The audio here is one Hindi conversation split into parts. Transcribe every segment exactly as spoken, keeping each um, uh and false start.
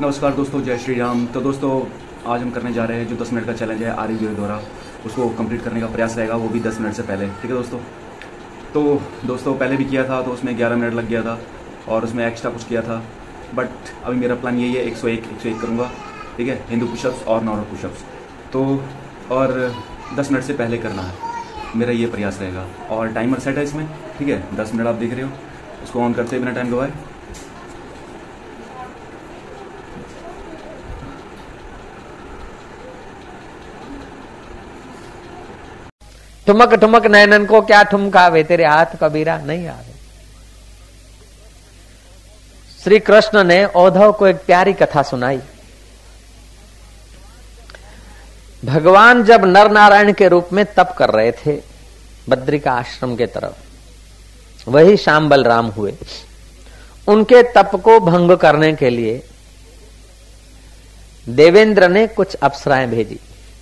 नमस्कार दोस्तों, जय श्री राम। तो दोस्तों आज हम करने जा रहे हैं जो दस मिनट का चैलेंज है आर यू द्वारा, उसको कंप्लीट करने का प्रयास रहेगा, वो भी दस मिनट से पहले। ठीक है दोस्तों। तो दोस्तों पहले भी किया था तो उसमें ग्यारह मिनट लग गया था और उसमें एक्स्ट्रा कुछ किया था, बट अभी मेरा प्लान यही है एक सौ एक एक सौ एक करूँगा। ठीक है, हिंदू पुशअप्स और नॉर्मल पुशअप्स। तो और दस मिनट से पहले करना है, मेरा ये प्रयास रहेगा। और टाइमर सेट है इसमें। ठीक है, दस मिनट आप देख रहे हो, उसको ऑन करते बिना टाइम गवाए। ठुमक ठुमक नैनन को क्या ठुमकावे, तेरे हाथ कबीरा नहीं आवे। श्री कृष्ण ने औधव को एक प्यारी कथा सुनाई। भगवान जब नर नारायण के रूप में तप कर रहे थे बद्रिका आश्रम के तरफ, वही श्याम बलराम हुए। उनके तप को भंग करने के लिए देवेंद्र ने कुछ अप्सराएं भेजी,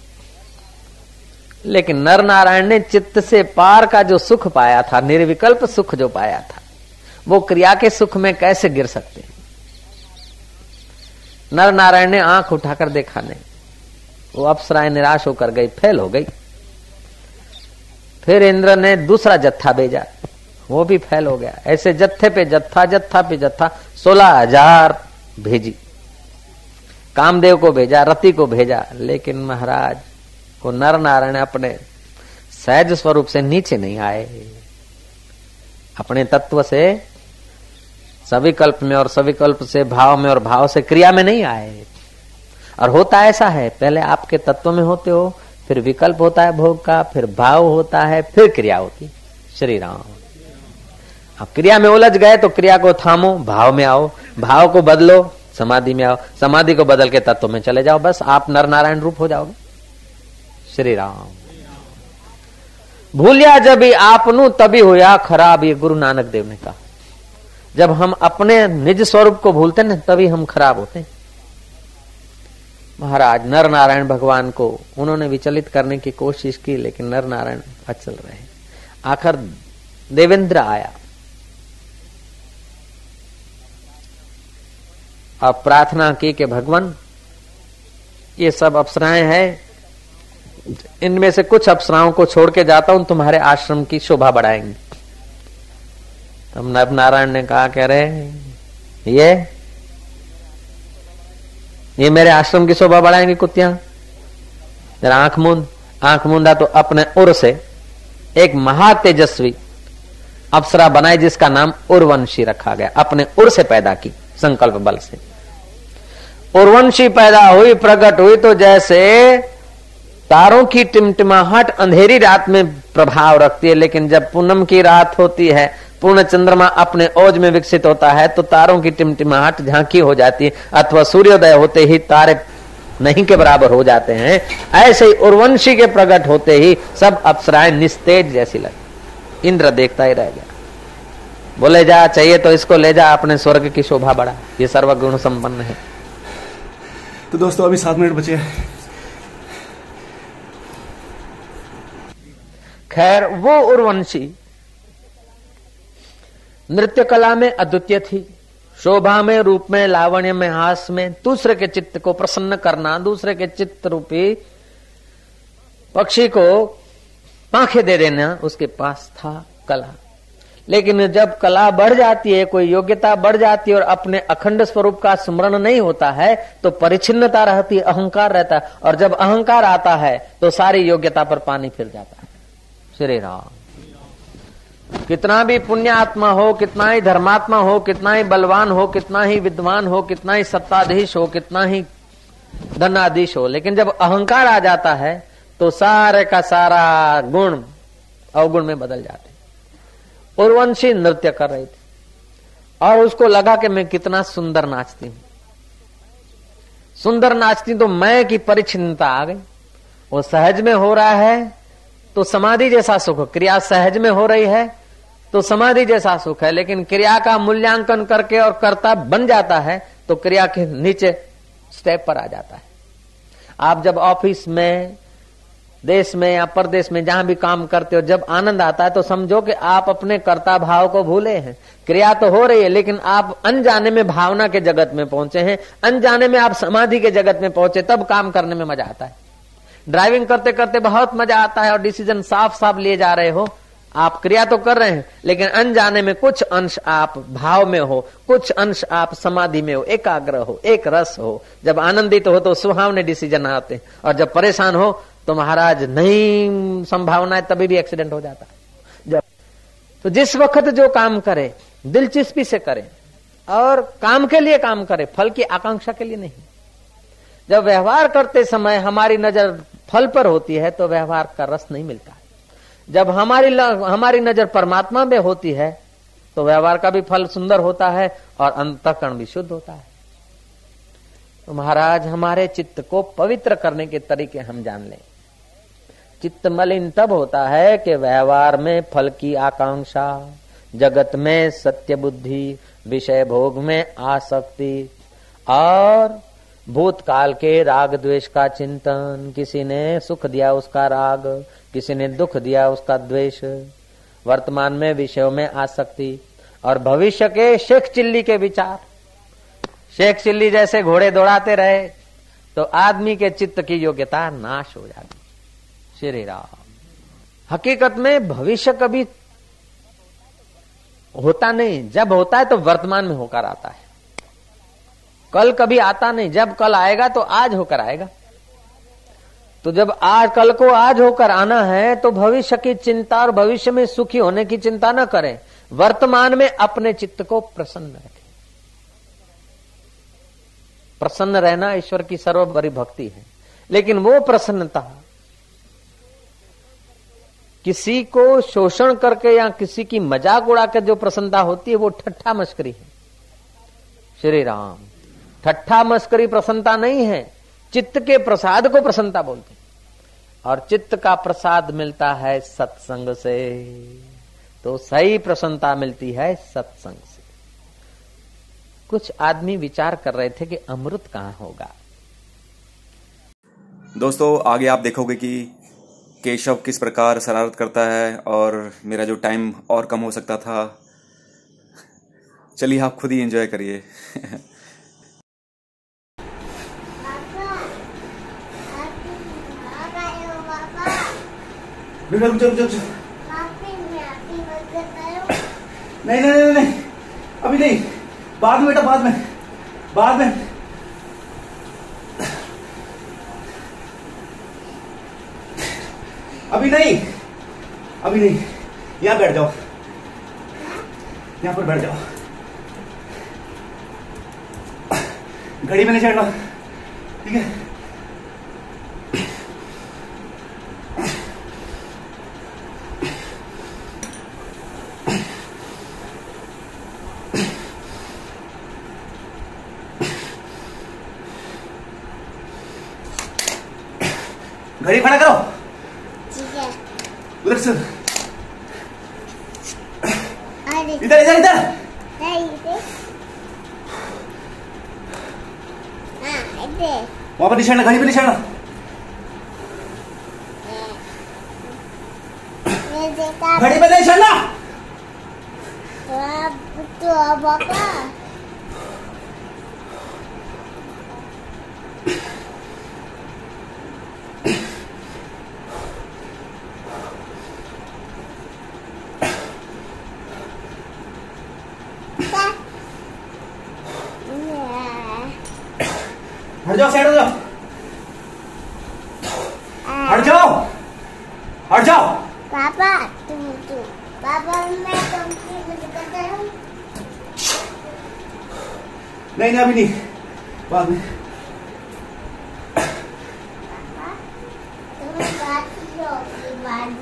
लेकिन नर नारायण ने चित्त से पार का जो सुख पाया था, निर्विकल्प सुख जो पाया था, वो क्रिया के सुख में कैसे गिर सकते। नर नारायण ने आंख उठाकर देखा नहीं, वो अप्सराएं निराश होकर गई, फेल हो गई। फिर इंद्र ने दूसरा जत्था भेजा, वो भी फेल हो गया। ऐसे जत्थे पे जत्था, जत्था पे जत्था, सोलह हजार भेजी। कामदेव को भेजा, रति को भेजा, लेकिन महाराज को नर नारायण अपने सहज स्वरूप से नीचे नहीं आए। अपने तत्व से सविकल्प में और सविकल्प से भाव में और भाव से क्रिया में नहीं आए। और होता ऐसा है, पहले आपके तत्व में होते हो, फिर विकल्प होता है भोग का, फिर भाव होता है, फिर क्रिया होती। श्री राम। अब क्रिया में उलझ गए तो क्रिया को थामो, भाव में आओ, भाव को बदलो, समाधि में आओ, समाधि को बदल के तत्व में चले जाओ, बस आप नर नारायण रूप हो जाओगे। श्री राम। भूलिया जब ही आपनु तभी होया खराब, ये गुरु नानक देव ने कहा। जब हम अपने निज स्वरूप को भूलते ना, तभी हम खराब होते हैं। महाराज नर नारायण भगवान को उन्होंने विचलित करने की कोशिश की, लेकिन नर नारायण अचल रहे। आखिर देवेंद्र आया और प्रार्थना की कि भगवान ये सब अप्सराएं हैं, इनमें से कुछ अप्सराओं को छोड़ के जाता हूं, तुम्हारे आश्रम की शोभा बढ़ाएंगे। तब नर नारायण ने कहा, कह रहे ये ये मेरे आश्रम की शोभा बढ़ाएंगी कुत्तियां। जरा आंख मूंद। आंख मूंदा तो अपने उर से एक महातेजस्वी अप्सरा बनाई, जिसका नाम उर्वंशी रखा गया। अपने उर से पैदा की, संकल्प बल से उर्वंशी पैदा हुई, प्रकट हुई तो जैसे तारों की टिमटिमाहट अंधेरी रात में प्रभाव रखती है, लेकिन जब पूनम की रात होती है, पूर्ण चंद्रमा अपने ओज में विकसित होता है, तो तारों की टिमटिमाहट झांकी हो जाती है, अथवा सूर्योदय होते ही तारे नहीं के बराबर हो जाते हैं। ऐसे ही उर्वंशी के प्रकट होते ही सब अप्सराएं निस्तेज जैसी लगी। इंद्र देखता ही रह गया, बोले जा, चाहिए तो इसको ले जा, अपने स्वर्ग की शोभा बढ़ा, ये सर्वगुण संपन्न है। तो दोस्तों अभी सात मिनट बचे हैं। खैर, वो उर्वंशी नृत्य कला में अद्वितीय थी, शोभा में, रूप में, लावण्य में, हास में, दूसरे के चित्त को प्रसन्न करना, दूसरे के चित्त रूपी पक्षी को पांखें दे देना, उसके पास था कला। लेकिन जब कला बढ़ जाती है, कोई योग्यता बढ़ जाती है और अपने अखंड स्वरूप का स्मरण नहीं होता है, तो परिच्छिन्नता रहती है, अहंकार रहता है। और जब अहंकार आता है तो सारी योग्यता पर पानी फिर जाता है। श्री राम। कितना भी पुण्यात्मा हो, कितना ही धर्मात्मा हो, कितना ही बलवान हो, कितना ही विद्वान हो, कितना ही सत्ताधीश हो, कितना ही धनाधीश हो, लेकिन जब अहंकार आ जाता है तो सारे का सारा गुण अवगुण में बदल जाते। उर्वंशी नृत्य कर रही थी और उसको लगा कि मैं कितना सुंदर नाचती हूं, सुंदर नाचती तो मैं की परिच्छिन्नता आ गई। वो सहज में हो रहा है तो समाधि जैसा सुख, क्रिया सहज में हो रही है तो समाधि जैसा सुख है, लेकिन क्रिया का मूल्यांकन करके और कर्ता बन जाता है तो क्रिया के नीचे स्टेप पर आ जाता है। आप जब ऑफिस में देश में या परदेश में जहां भी काम करते हो, जब आनंद आता है तो समझो कि आप अपने कर्ता भाव को भूले हैं। क्रिया तो हो रही है लेकिन आप अनजाने में भावना के जगत में पहुंचे हैं, अनजाने में आप समाधि के जगत में पहुंचे, तब काम करने में मजा आता है। ड्राइविंग करते करते बहुत मजा आता है और डिसीजन साफ साफ लिए जा रहे हो, आप क्रिया तो कर रहे हैं लेकिन अनजाने में कुछ अंश आप भाव में हो, कुछ अंश आप समाधि में हो, एकाग्र हो, एक रस हो। जब आनंदित हो तो सुहावने डिसीजन आते हैं और जब परेशान हो तो महाराज नई संभावना है, तभी भी एक्सीडेंट हो जाता है। जब तो जिस वक्त जो काम करे दिलचस्पी से करे और काम के लिए काम करे, फल की आकांक्षा के लिए नहीं। जब व्यवहार करते समय हमारी नजर फल पर होती है तो व्यवहार का रस नहीं मिलता है। जब हमारी हमारी नजर परमात्मा में होती है तो व्यवहार का भी फल सुंदर होता है और अंतःकरण भी शुद्ध होता है। तो महाराज हमारे चित्त को पवित्र करने के तरीके हम जान लें। चित्त मलिन तब होता है कि व्यवहार में फल की आकांक्षा, जगत में सत्य बुद्धि, विषय भोग में आसक्ति और भूतकाल के राग द्वेष का चिंतन। किसी ने सुख दिया उसका राग, किसी ने दुख दिया उसका द्वेष, वर्तमान में विषयों में आसक्ति और भविष्य के शेख चिल्ली के विचार। शेख चिल्ली जैसे घोड़े दौड़ाते रहे तो आदमी के चित्त की योग्यता नाश हो जाती। श्री राम। हकीकत में भविष्य कभी होता नहीं, जब होता है तो वर्तमान में होकर आता है। कल कभी आता नहीं, जब कल आएगा तो आज होकर आएगा। तो जब आज कल को आज होकर आना है तो भविष्य की चिंता और भविष्य में सुखी होने की चिंता न करें, वर्तमान में अपने चित्त को प्रसन्न रखें। प्रसन्न रहना ईश्वर की सर्वोपरि भक्ति है, लेकिन वो प्रसन्नता किसी को शोषण करके या किसी की मजाक उड़ा कर जो प्रसन्नता होती है वो ठट्ठा मस्करी है। श्री राम। ठट्ठा मस्करी प्रसन्नता नहीं है, चित्त के प्रसाद को प्रसन्नता बोलते हैं। और चित्त का प्रसाद मिलता है सत्संग से, तो सही प्रसन्नता मिलती है सत्संग से। कुछ आदमी विचार कर रहे थे कि अमृत कहां होगा। दोस्तों आगे आप देखोगे कि केशव किस प्रकार शरारत करता है और मेरा जो टाइम और कम हो सकता था। चलिए आप खुद ही एंजॉय करिए। रुक रुक रुक रुक। नहीं नहीं नहीं नहीं अभी नहीं, बाद में बेटा, बाद में बाद में। अभी नहीं अभी नहीं, यहां बैठ जाओ, यहां पर बैठ जाओ। घड़ी में नहीं चढ़ना, ठीक है? घड़ी खड़ा करो, ठीक है? उधर से इधर इधर इधर वहां पर नहीं चढ़ना, घड़ी पे नहीं चढ़ना। घड़ी पे नहीं चढ़ना। हट जाओ, साइड हो जाओ, हट जाओ, हट जाओ। पापा तुम तुम पापा मैं तुमसे कुछ करता हूँ। नहीं नहीं अभी नहीं, बाद में। पापा तुम्हें बात लो, बात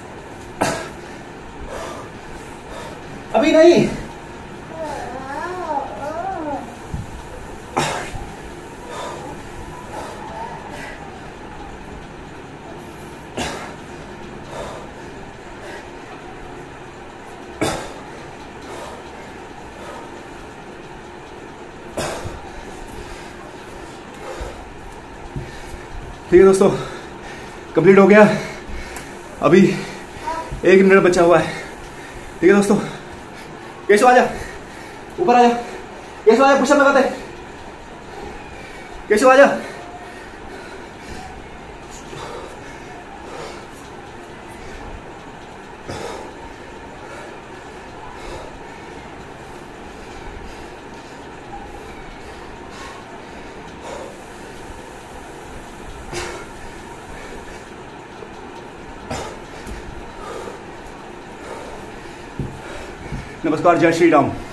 अभी नहीं। ठीक है दोस्तों, कंप्लीट हो गया। अभी एक मिनट बचा हुआ है। ठीक है दोस्तों, केशव आजा, ऊपर आजा, केशव आजा, पुशअप लगाते, केशव आजा। नमस्कार, जय श्री राम।